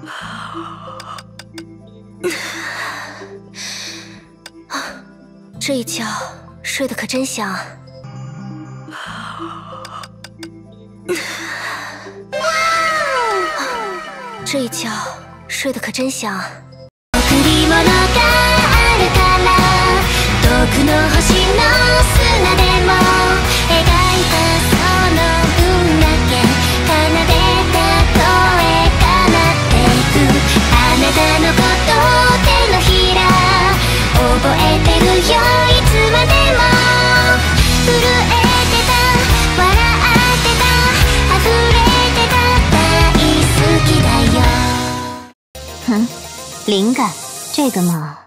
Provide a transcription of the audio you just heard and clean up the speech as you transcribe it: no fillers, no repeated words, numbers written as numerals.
这一觉睡得可真香。这一觉睡得可真香。贈り物があるから遠くの星の砂でも描いたその分だけ奏でた声が鳴っていく。あなたのこと手のひら覚えてるよいつまでも震えてた笑ってた溢れてた大好きだよ。灵感，这个嘛。